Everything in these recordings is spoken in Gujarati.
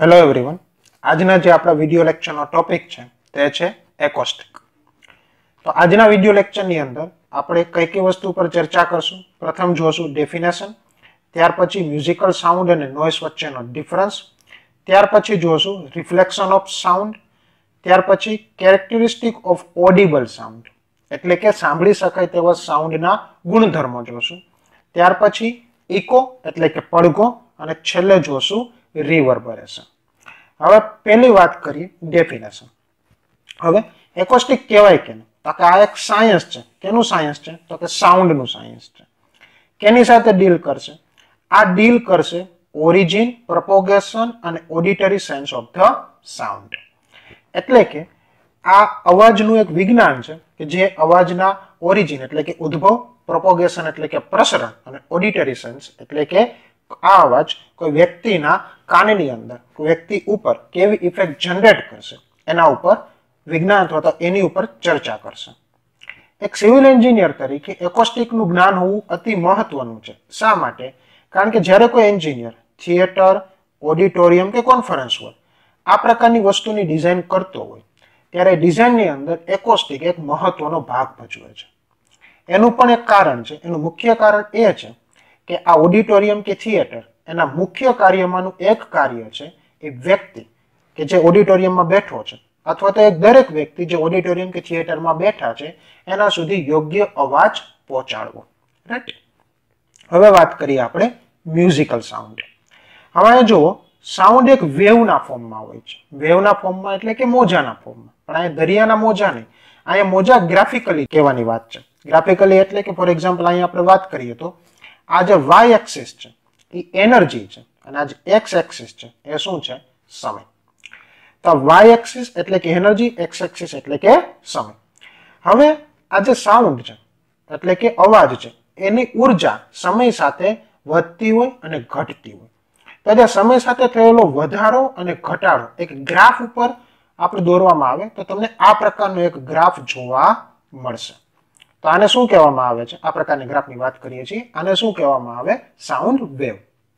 હેલો એવરીવન, આજના જે આપણા વિડિયો લેક્ચરનો ટોપિક છે તે છે એકોસ્ટિક. તો આજના વિડિયો લેક્ચરની અંદર આપણે કઈ કઈ વસ્તુ પર ચર્ચા કરશું. પ્રથમ જોશું ડેફિનેશન, ત્યાર પછી મ્યુઝિકલ સાઉન્ડ અને નોઇસ વચ્ચેનો ડિફરન્સ, ત્યાર પછી જોશું રિફ્લેક્શન ઓફ સાઉન્ડ, ત્યાર પછી કેરેક્ટરિસ્ટિક ઓફ ઓડિબલ સાઉન્ડ એટલે કે સાંભળી શકાય તેવા સાઉન્ડના ગુણધર્મો જોશું, ત્યાર પછી ઇકો એટલે કે પડઘો અને છેલ્લે જોશું રિવર્બરેશન. હવે પહેલી વાત કરીએ ડેફિનેશન. હવે એકોસ્ટિક કહેવાય કેમ? તો કે આ એક સાયન્સ છે. કેનું સાયન્સ છે? તો કે સાઉન્ડનું સાયન્સ છે. કેની સાથે ડીલ કરશે? આ ડીલ કરશે ઓરિજિન, પ્રોપોગેશન અને auditory sense of the sound. એટલે કે આ અવાજનું એક વિજ્ઞાન છે કે જે અવાજના ઓરિજિન એટલે કે ઉદ્ભવ, પ્રોપોગેશન એટલે કે પ્રસરણ અને ઓડિટરી સેન્સ એટલે કે આ અવાજ કોઈ વ્યક્તિના કાનની અંદર કોઈ વ્યક્તિ ઉપર કેવી ઇફેક્ટ જનરેટ કરશે એના ઉપર વિજ્ઞાન અથવા તો એની ઉપર ચર્ચા કરશે. એક સિવિલ એન્જિનિયર તરીકે એકોસ્ટિકનું જ્ઞાન હોવું અતિ મહત્વનું છે. શા માટે? કારણ કે જ્યારે કોઈ એન્જિનિયર થિયેટર, ઓડિટોરિયમ કે કોન્ફરન્સ હોય આ પ્રકારની વસ્તુની ડિઝાઇન કરતો હોય ત્યારે ડિઝાઇનની અંદર એકોસ્ટિક એક મહત્વનો ભાગ ભજવે છે. એનું પણ એક કારણ છે. એનું મુખ્ય કારણ એ છે કે આ ઓડિટોરિયમ કે થિયેટર એના મુખ્ય કાર્યમાંનું એક કાર્ય છે એ વ્યક્તિ કે જે ઓડિટોરિયમમાં બેઠો છે અથવા તો એક દરેક વ્યક્તિ જે ઓડિટોરિયમ કે થિયેટરમાં બેઠા છે એના સુધી યોગ્ય અવાજ પહોંચાડવો. રાઈટ. હવે વાત કરીએ આપણે મ્યુઝિકલ સાઉન્ડ. હવે જુઓ, સાઉન્ડ એક વેવના ફોર્મમાં હોય છે. વેવના ફોર્મમાં એટલે કે મોજાના ફોર્મમાં. પણ અહીંયા દરિયાના મોજા નહીં, અહીંયા મોજા ગ્રાફિકલી કહેવાની વાત છે. ગ્રાફિકલી એટલે કે ફોર એક્ઝામ્પલ અહીંયા આપણે વાત કરીએ તો આ જે વાય એક્સિસ છે એ એનર્જી છે અને આ જે એક્સ એક્સિસ છે એ શું છે? સમય. તો વાય એક્સિસ એટલે કે એનર્જી, એક્સ એક્સિસ એટલે કે સમય. હવે આ જે સાઉન્ડ છે એટલે કે અવાજ છે એની ઉર્જા સમય સાથે વધતી હોય અને ઘટતી હોય. તો જે સમય સાથે થયેલો વધારો અને ઘટાડો એક ગ્રાફ ઉપર આપણે દોરવામાં આવે તો તમને આ પ્રકારનો એક ગ્રાફ જોવા મળશે. તો આને શું કહેવામાં આવે છે? આ પ્રકારની ગ્રાફની વાત કરીએ છીએ. આને શું કહેવામાં આવે? Sound wave.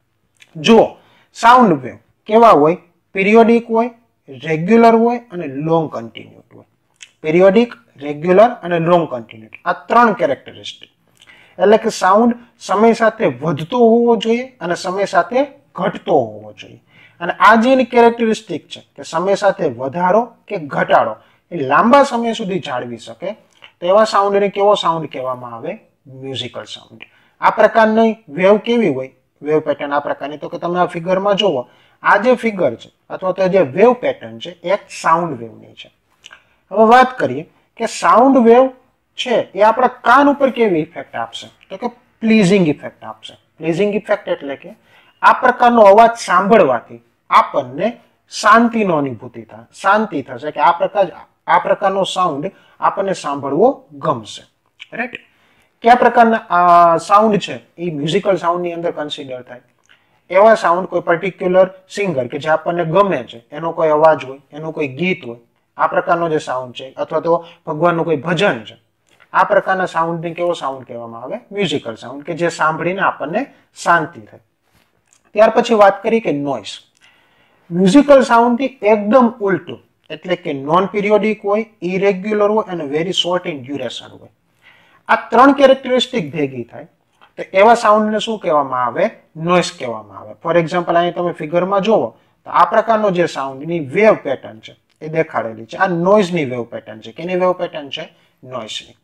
જુઓ, સાઉન્ડ વેવ કેવા હોય? પિરિયોડિક હોય, રેગ્યુલર હોય અને લોંગ કન્ટિન્યુટી હોય. પિરિયોડિક, રેગ્યુલર અને લોંગ કન્ટિન્યુટી આ ત્રણ કેરેક્ટરિસ્ટિક. એટલે કે સાઉન્ડ સમય સાથે વધતો હોવો જોઈએ અને સમય સાથે ઘટતો હોવો જોઈએ. અને આ જે એની કેરેક્ટરિસ્ટિક છે કે સમય સાથે વધારો કે ઘટાડો એ લાંબા સમય સુધી જાળવી શકે તો એવા સાઉન્ડને કેવો સાઉન્ડ કહેવામાં આવે? Musical sound. આ પ્રકારની વેવ કેવી હોય? વેવ પેટર્ન આ પ્રકારની. તો કે તમે આ ફિગરમાં જુઓ, આ જે ફિગર છે અથવા તો જે વેવ પેટર્ન છે એક સાઉન્ડ વેવની છે. હવે વાત કરીએ કે સાઉન્ડ વેવ છે એ આપણા કાન ઉપર કેવી ઇફેક્ટ આપશે? તો કે પ્લીઝિંગ ઇફેક્ટ આપશે. પ્લીઝિંગ ઇફેક્ટ એટલે કે આ પ્રકારનો અવાજ સાંભળવાથી આપણને શાંતિનો અનુભૂતિ થાય, શાંતિ થશે કે આ પ્રકારનો સાઉન્ડ આપણને સાંભળવો ગમશે. રાઈટ. કયા પ્રકારના સાઉન્ડ છે એ મ્યુઝિકલ સાઉન્ડની અંદર કન્સિડર થાય? એવા સાઉન્ડ કોઈ પર્ટિક્યુલર સિંગર કે જે આપણને ગમે છે એનો કોઈ અવાજ હોય, એનું કોઈ ગીત હોય, આ પ્રકારનો જે સાઉન્ડ છે અથવા તો ભગવાનનું કોઈ ભજન છે આ પ્રકારના સાઉન્ડને કેવો સાઉન્ડ કહેવામાં આવે? મ્યુઝિકલ સાઉન્ડ કે જે સાંભળીને આપણને શાંતિ થાય. ત્યાર પછી વાત કરી કે નોઇસ. મ્યુઝિકલ સાઉન્ડથી એકદમ ઉલટું એટલે કે નોન પિરિયોડિક હોય, ઇરેગ્યુલર હોય અને વેરી શોર્ટ ઇન ડ્યુરેશન હોય. આ ત્રણ કેરેક્ટરિસ્ટિક ભેગી થાય તો એવા સાઉન્ડને શું કહેવામાં આવે? નોઇસ કહેવામાં આવે. ફોર એક્ઝામ્પલ અહીં તમે ફિગરમાં જુઓ તો આ પ્રકારનો જે સાઉન્ડની વેવ પેટર્ન છે એ દેખાડેલી છે. આ નોઇઝની વેવ પેટર્ન છે. કેની વેવ પેટર્ન છે? નોઇઝની.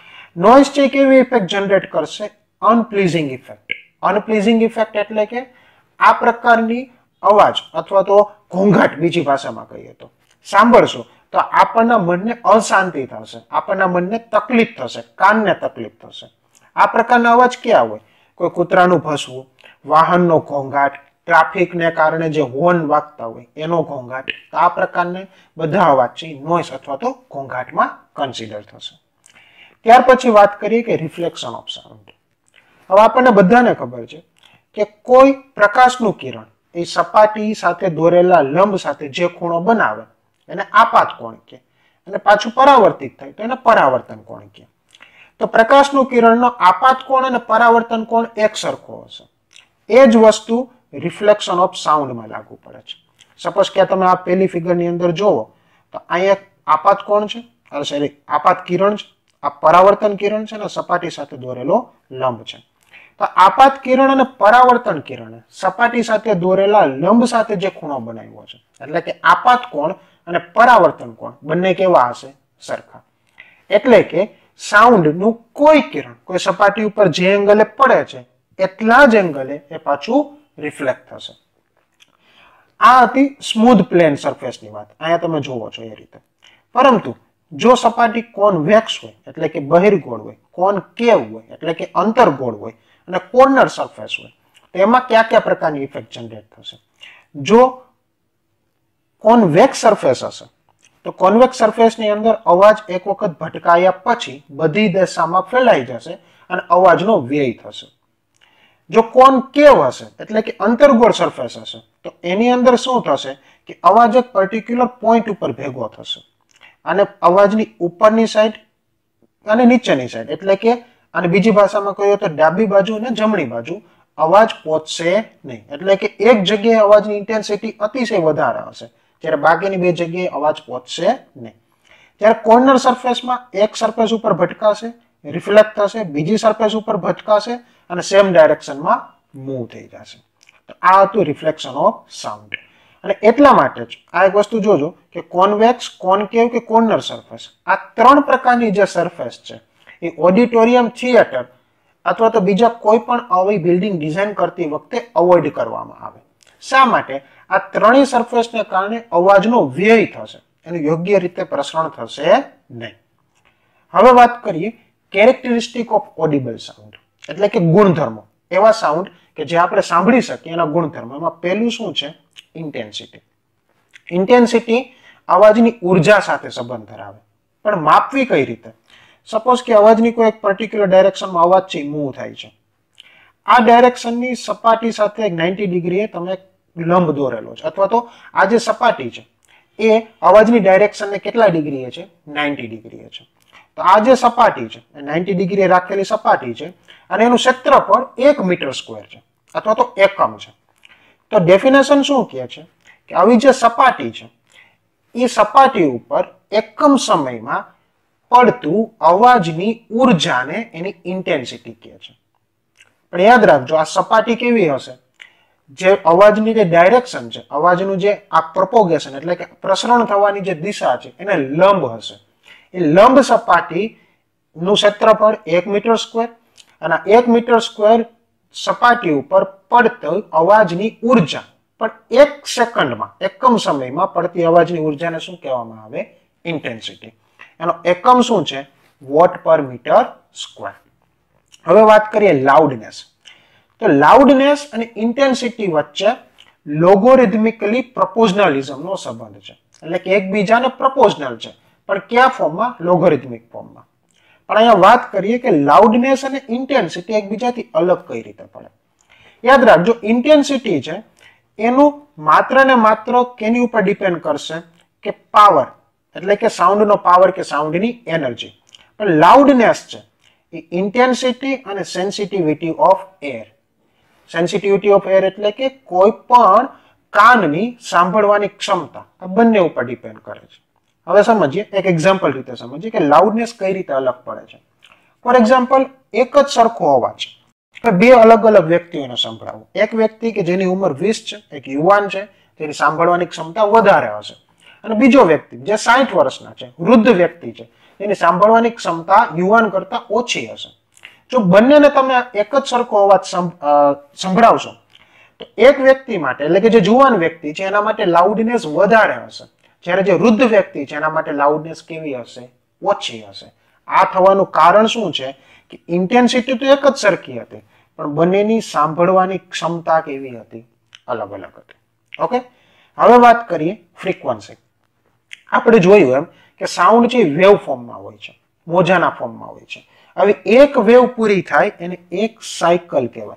નોઇઝ છે કેવી ઇફેક્ટ જનરેટ કરશે? અનપ્લીઝિંગ ઇફેક્ટ. અનપ્લીઝિંગ ઇફેક્ટ એટલે કે આ પ્રકારની અવાજ અથવા તો ઘોંઘાટ, બીજી ભાષામાં કહીએ તો સાંભળશો તો આપણના મનને અશાંતિ થશે, આપણના મનને તકલીફ થશે, કાનને તકલીફ થશે. આ પ્રકારના અવાજ ક્યાં હોય? કોઈ કૂતરાનું ભસવું, વાહનનો ઘોંઘાટ, ટ્રાફિકને કારણે જે હોર્ન વાગતા હોય એનો ઘોંઘાટ. તો આ પ્રકારને બધા અવાજ છે નોઇસ અથવા તો ઘોંઘાટમાં કન્સિડર થશે. ત્યાર પછી વાત કરીએ કે રિફ્લેક્શન ઓફ સાઉન્ડ. હવે આપણને બધાને ખબર છે કે કોઈ પ્રકાશનું કિરણ એ સપાટી સાથે દોરેલા લંબ સાથે જે ખૂણો બનાવે એને આપાત કોણ કહે અને પાછું પરાવર્તિત થાય તો એને પરાવર્તન કોણ કહે. તો પ્રકાશનું કિરણનો આપાત કોણ અને પરાવર્તન કોણ એક સરખો હશે. એ જ વસ્તુ રિફ્લેક્શન ઓફ સાઉન્ડમાં લાગુ પડે છે. સપોઝ કે તમે આ પહેલી ફિગરની અંદર જોવો તો અહીંયા એક આપાત કોણ છે, સોરી આપાત કિરણ છે, આ પરાવર્તન કિરણ છે અને સપાટી સાથે દોરેલો લંબ છે. તો આપાત કિરણ અને પરાવર્તન કિરણે સપાટી સાથે દોરેલા લંબ સાથે જે ખૂણો બનાવ્યો છે, એટલે કે આપાત કોણ અને પરાવર્તન કોણ બંને કેવા હશે? સરખા. એટલે કે સાઉન્ડ નું કોઈ કિરણ કોઈ સપાટી ઉપર જે એંગલે પડે છે એટલા જ એંગલે એ પાછું રિફ્લેક્ટ થશે. આ હતી સ્મૂધ પ્લેન સરફેસની વાત, અહીંયા તમે જોવો છો એ રીતે. પરંતુ જો સપાટી કોન્વેક્સ હોય એટલે કે બહિર્ગોળ હોય, કોનકેવ હોય એટલે કે અંતર્ગોળ હોય અને કોર્નર સરફેસ હોય તો એમાં કયા કયા પ્રકારની ઇફેક્ટ જનરેટ થશે? જો કોન્વેક્સ સરફેસ હશે તો કોન્વેક્સ સરફેસની અંદર અવાજ એક વખત ભટકાયા પછી બધી દિશામાં ફેલાઈ જશે અને અવાજનો વ્યય થશે. જો કોનકેવ હશે એટલે કે અંતર્ગોળ સરફેસ હશે તો એની અંદર શું થશે કે અવાજ એક પર્ટિક્યુલર પોઈન્ટ ઉપર ભેગો થશે અને અવાજની ઉપરની સાઈડ અને નીચેની સાઈડ એટલે કે અને બીજી ભાષામાં કહીએ તો ડાબી બાજુ અને જમણી બાજુ અવાજ પહોંચશે નહીં. એટલે કે એક જગ્યાએ અવાજની ઇન્ટેન્સિટી અતિશય વધારે હશે જ્યારે બાકીની બે જગ્યાએ અવાજ પહોંચશે નહીં. જ્યારે કોર્નર સરફેસમાં એક સરફેસ ઉપર ભટકાશે, રિફ્લેક્ટ થશે, બીજી સરફેસ ઉપર ભટકાશે અને સેમ ડાયરેક્શનમાં મૂવ થઈ જશે. તો આ હતું રિફ્લેક્શન ઓફ સાઉન્ડ. અને એટલા માટે જ આ એક વસ્તુ જોજો કે કોન્વેક્સ, કોનકેવ કે કોર્નર સરફેસ આ ત્રણ પ્રકારની જે સરફેસ છે એ ઓડિટોરિયમ થિયેટર અથવા તો બીજા કોઈ પણ આવી બિલ્ડિંગ ડિઝાઇન કરતી વખતે અવોઇડ કરવામાં આવે. શા માટે? આ ત્રણેય સરફેસને કારણે અવાજનો વ્યય થશે, એનું યોગ્ય રીતે પ્રસરણ થશે નહીં. હવે વાત કરીએ કેરેક્ટરિસ્ટિક ઓફ ઓડિબલ સાઉન્ડ એટલે કે ગુણધર્મો, એવા સાઉન્ડ કે જે આપણે સાંભળી શકીએ એના ગુણધર્મો. એમાં પહેલું શું છે? ઇન્ટેન્સિટી. ઇન્ટેન્સિટી અવાજની ઉર્જા સાથે સંબંધ ધરાવે, પણ માપવી કઈ રીતે? સપોઝ કે અવાજની કોઈ એક પર્ટિક્યુલર ડાયરેક્શનમાં અવાજ છે મૂવ થાય છે, આ ડાયરેક્શનની સપાટી સાથે 90 ડિગ્રીએ તમે લંબ દોરેલો છે અથવા તો આ જે સપાટી છે એ અવાજની ડાયરેક્શનને કેટલા ડિગ્રીએ છે? 90 ડિગ્રીએ છે. તો આ જે સપાટી છે 90 ડિગ્રીએ રાખેલી સપાટી છે અને એનું ક્ષેત્રફળ 1 મીટર સ્ક્વેર છે અથવા તો એકમ છે. તો ડેફિનેશન શું કહે છે કે આવી જે સપાટી છે એ સપાટી ઉપર એકમ સમયમાં પડતું અવાજની ઉર્જાને એની ઇન્ટેન્સિટી કહે છે. પણ યાદ રાખજો આ સપાટી કેવી હશે? જે અવાજની જે ડાયરેક્શન છે, અવાજનું જે આ પ્રોપોગેશન એટલે કે પ્રસરણ થવાની જે દિશા છે એને લંબ હશે. એ લંબ સપાટીનું ક્ષેત્રફળ 1 મીટર સ્ક્વેર અને 1 મીટર સ્ક્વેર સપાટી ઉપર પડતી અવાજની ઉર્જા પણ 1 સેકન્ડમાં એકમ સમયમાં પડતી અવાજની ઉર્જાને શું કહેવામાં આવે? ઇન્ટેન્સિટી. એનો એકમ શું છે? વોટ પર મીટર સ્ક્વેર. હવે વાત કરીએ લાઉડનેસ. તો લાઉડનેસ અને ઇન્ટેન્સિટી વચ્ચે લોગોરિધમિકલી પ્રોપોર્શનલિઝમનો સંબંધ છે. એટલે કે એકબીજાને પ્રોપોર્શનલ છે પણ કયા ફોર્મમાં? લોગોરિધમિક ફોર્મમાં. પણ અહીંયા વાત કરીએ કે લાઉડનેસ અને ઇન્ટેન્સિટી એકબીજાથી અલગ કઈ રીતે પડે. યાદ રાખજો ઇન્ટેન્સિટી છે એનું માત્ર ને માત્ર કેની ઉપર ડિપેન્ડ કરશે કે પાવર એટલે કે સાઉન્ડનો પાવર કે સાઉન્ડની એનર્જી. પણ લાઉડનેસ છે એ ઇન્ટેન્સિટી અને sensitivity of air. Sensitivity of air એટલે કે કોઈ પણ કાનની સાંભળવાની ક્ષમતા આ બંને ઉપર ડિપેન્ડ કરે છે. હવે સમજીએ, એક એક્ઝામ્પલ રીતે સમજીએ કે લાઉડનેસ કઈ રીતે અલગ પડે છે. ફોર એક્ઝામ્પલ, એક જ સરખો અવાજ બે અલગ અલગ વ્યક્તિઓને સંભળાવો. એક વ્યક્તિ કે જેની ઉંમર 20 છે, એક યુવાન છે, તેની સાંભળવાની ક્ષમતા વધારે હશે, અને બીજો વ્યક્તિ જે 60 વર્ષના છે, વૃદ્ધ વ્યક્તિ છે, તેની સાંભળવાની ક્ષમતા યુવાન કરતા ઓછી હશે. જો બંનેને તમે એક જ સરખો અવાજ સંભળાવશો તો એક વ્યક્તિ માટે એટલે કે જે જુવાન વ્યક્તિ છે એના માટે લાઉડનેસ વધારે હશે, જ્યારે જે વૃદ્ધ વ્યક્તિ છે એના માટે લાઉડનેસ કેવી હશે? ઓછી હશે. આ થવાનું કારણ શું છે કે ઇન્ટેન્સિટી તો એક જ સરખી હતી પણ બંનેની સાંભળવાની ક્ષમતા કેવી હતી? અલગ અલગ હતી. ઓકે, હવે વાત કરીએ ફ્રીક્વન્સી. આપણે જોયું એમ કે સાઉન્ડ છે વેવ ફોર્મમાં હોય છે, મોજાના ફોર્મમાં હોય છે. હવે એક વેવ પૂરી થાય એને એક સાયકલ કહેવાય,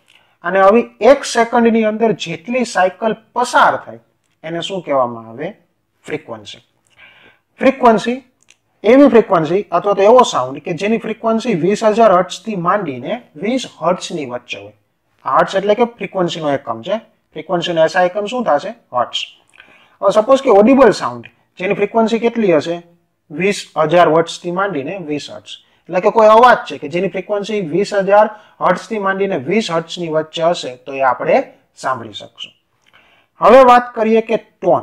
અને હવે 1 સેકન્ડની અંદર જેટલી સાયકલ પસાર થાય એને શું કહેવામાં આવે? ફ્રીક્વન્સી. ફ્રીક્વન્સી એવી ફ્રીક્વન્સી અથવા તો એવો સાઉન્ડ કે જેની ફ્રીક્વન્સી 20,000 હર્ટ્ઝ થી માંડીને 20 હર્ટ્ઝની વચ્ચે હોય. હર્ટ્ઝ એટલે કે ફ્રીક્વન્સીનો એકમ છે. ફ્રીક્વન્સીનો એસઆઈ એકમ શું થશે? હર્ટ્ઝ. હવે સપોઝ કે ઓડિબલ સાઉન્ડ જેની ફ્રીક્વન્સી કેટલી હશે 20,000 હર્ટ્ઝ થી માંડીને 20 હર્ટ્ઝ, એટલે કે કોઈ અવાજ છે કે જેની ફ્રીક્વન્સી 20,000 હર્ટ્ઝ થી માંડીને 20 હર્ટ્ઝ ની વચ્ચે હશે તો એ આપણે સાંભળી શકશું. હવે વાત કરીએ કે ટોન.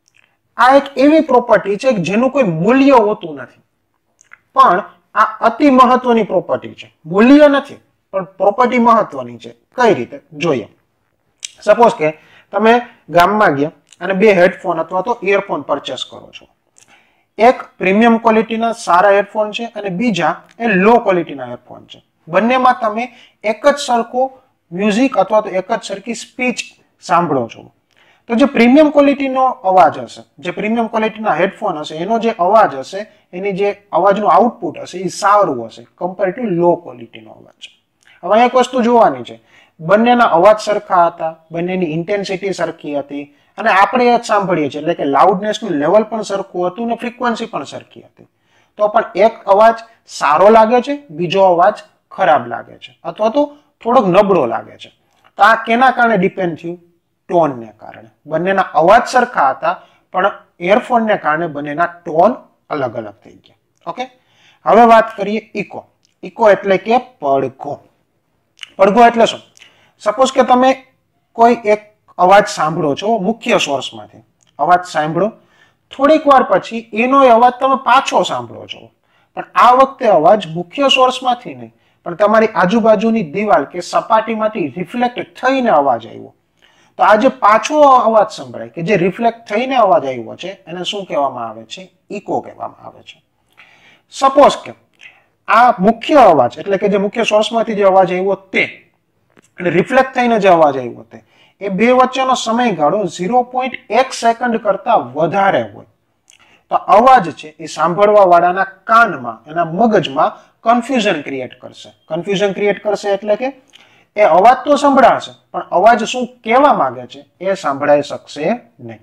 આ એક એવી પ્રોપર્ટી છે કે જેનું કોઈ મૂલ્ય હોતું નથી, પણ આ અતિ મહત્વની પ્રોપર્ટી છે. મૂલ્ય નથી પણ પ્રોપર્ટી મહત્વની છે. કઈ રીતે જોઈએ? સપોઝ કે તમે ગામમાં ગયા અને બે હેડફોન અથવા તો ઇયરફોન પરચેસ કરો છો. એક પ્રીમિયમ ક્વોલિટીના સારા હેડફોન છે અને બીજા એ લો ક્વોલિટીના હેડફોન છે. બંનેમાં તમે એક જ સરખો મ્યુઝિક અથવા તો એક જ સરખી સ્પીચ સાંભળો છો. તો જે પ્રીમિયમ ક્વોલિટીનો અવાજ હશે, જે પ્રીમિયમ ક્વોલિટીના હેડફોન હશે, એનો જે અવાજ હશે, એની જે અવાજનું આઉટપુટ હશે એ સારું હશે કમ્પેર ટુ લો ક્વોલિટીનો અવાજ. હવે એક વસ્તુ જોવાની છે, બંનેના અવાજ સરખા હતા, બંનેની ઇન્ટેન્સિટી સરખી હતી અને આપણે એ જ સાંભળીએ છીએ એટલે કે લાઉડનેસનું લેવલ પણ સરખું હતું અને ફ્રીક્વન્સી પણ સરખી હતી. તો પણ એક અવાજ સારો લાગે છે, બીજો અવાજ ખરાબ લાગે છે અથવા તો થોડોક નબળો લાગે છે. તો આ કેના કારણે ડિપેન્ડ થયું? ટોનને કારણે. બંનેના અવાજ સરખા હતા પણ ઇયરફોનને કારણે બંનેના ટોન અલગ અલગ થઈ ગયા. ઓકે, હવે વાત કરીએ ઇકો. ઇકો એટલે કે પડઘો. પડઘો એટલે શું? સપોઝ કે તમે કોઈ એક અવાજ સાંભળો છો મુખ્ય સોર્સમાંથી, અવાજ સાંભળો, થોડીક વાર પછી એનો અવાજ તમે પાછો સાંભળો છો, પણ આ વખતે અવાજ મુખ્ય સોર્સમાંથી નહીં પણ તમારી આજુબાજુની દિવાલ કે સપાટીમાંથી રિફ્લેક્ટ થઈને અવાજ આવ્યો. તો આ જે પાછો અવાજ સંભળાય કે જે રિફ્લેક્ટ થઈને અવાજ આવ્યો છે એને શું કહેવામાં આવે છે? ઇકો કહેવામાં આવે છે. સપોઝ કે આ મુખ્ય અવાજ એટલે કે જે મુખ્ય સોર્સમાંથી જે અવાજ આવ્યો તે અને રિફ્લેક્ટ થઈને જે અવાજ આવ્યો તે, એ બે વચ્ચેનો સમયગાળો 0.1 સેકન્ડ કરતા વધારે હોય તો અવાજ છે એ સાંભળવા વાળાના કાનમાં, એના મગજમાં કન્ફ્યુઝન ક્રિએટ કરશે. કન્ફ્યુઝન ક્રિએટ કરશે એટલે કે એ અવાજ તો સંભળાશે પણ અવાજ શું કહેવા માંગે છે એ સાંભળાઈ શકશે નહીં.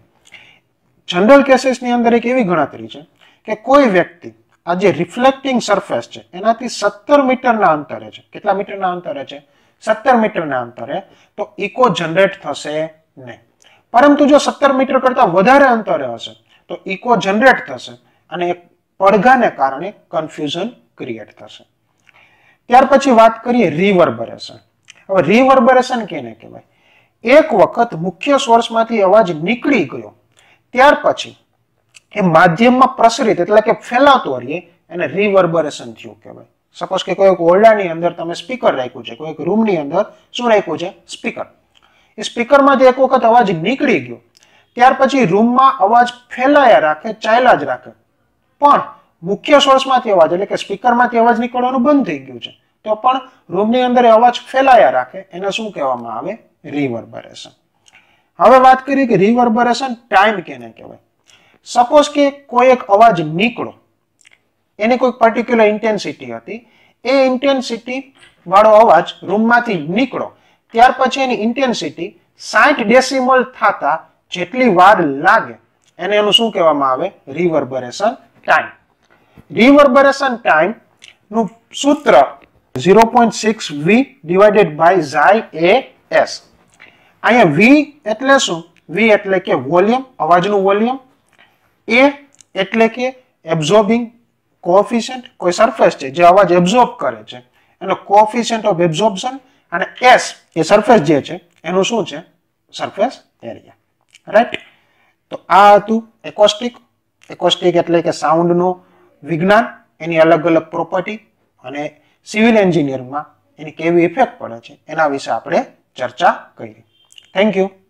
જનરલ કેસીસની અંદર એક એવી ગણતરી છે કે કોઈ વ્યક્તિ આ જે રિફ્લેક્ટિંગ સરફેસ છે એનાથી 17 મીટરના અંતરે છે. કેટલા મીટરના અંતરે છે? 17 મીટરના અંતરે. તો ઇકો જનરેટ થશે નહીં. પરંતુ જો 17 મીટર કરતા વધારે અંતરે હશે તો ઇકો જનરેટ થશે અને પડઘાને કારણે કન્ફ્યુઝન ક્રિએટ થશે. ત્યાર પછી વાત કરીએ રિવર્બરેશન. હવે રિવર્બરેશન કેને કહેવાય? એક વખત મુખ્ય સોર્સમાંથી અવાજ નીકળી ગયો ત્યાર પછી એ માધ્યમમાં પ્રસરિત એટલે કે ફેલાતો રહે એને રિવર્બરેશન થયું કહેવાય. સપોઝ કે કોઈ ઓરડાની અંદર તમે સ્પીકર રાખ્યું છે, કોઈ રૂમની અંદર શું રાખ્યું છે? સ્પીકર. એ સ્પીકરમાંથી એક વખત અવાજ નીકળી ગયો ત્યાર પછી રૂમમાં અવાજ ફેલાયા રાખે, ચાલ્યા જ રાખે, પણ મુખ્ય સોર્સમાંથી અવાજ એટલે કે સ્પીકરમાંથી અવાજ નીકળવાનું બંધ થઈ ગયું છે તો પણ રૂમની અંદર અવાજ ફેલાયા રાખે, એને શું કહેવામાં આવે? રિવર્બરેશન. હવે વાત કરીએ કે રિવર્બરેશન ટાઈમ કેને કહેવાય? સપોઝ કે કોઈ એક અવાજ નીકળો, એની કોઈ પર્ટિક્યુલર ઇન્ટેન્સિટી હતી, એ ઇન્ટેન્સિટી વાળો અવાજ રૂમમાંથી નીકળો ત્યાર પછી એની ઇન્ટેન્સિટી 60 ડેસિમલ થતા જેટલી વાર લાગે એને એનું શું કહેવામાં આવે? રિવર્બરેશન ટાઈમ. રિવર્બરેશન ટાઈમ નું સૂત્ર 0.6 V divided by xi-as. અહીંયા V એટલે શું? V એટલે કે વોલ્યુમ, અવાજનું વોલ્યુમ. A એટલે કે એબ્ઝોર્બિંગ કોએફિશિયન્ટ, કોઈ સરફેસ છે જે અવાજ એબ્ઝોર્બ કરે છે એનો કોએફિશિયન્ટ ઓફ એબ્ઝોર્પ્શન, અને S એ સરફેસ જે છે એનું શું છે? Surface area. રાઈટ? તો આ હતું એકોસ્ટિક. એકોસ્ટિક એટલે કે સાઉન્ડનું વિજ્ઞાન, એની અલગ અલગ પ્રોપર્ટી અને સિવિલ એન્જિનિયરિંગમાં એની કેવી ઇફેક્ટ પડે છે એના વિશે આપણે ચર્ચા કરી. Thank you.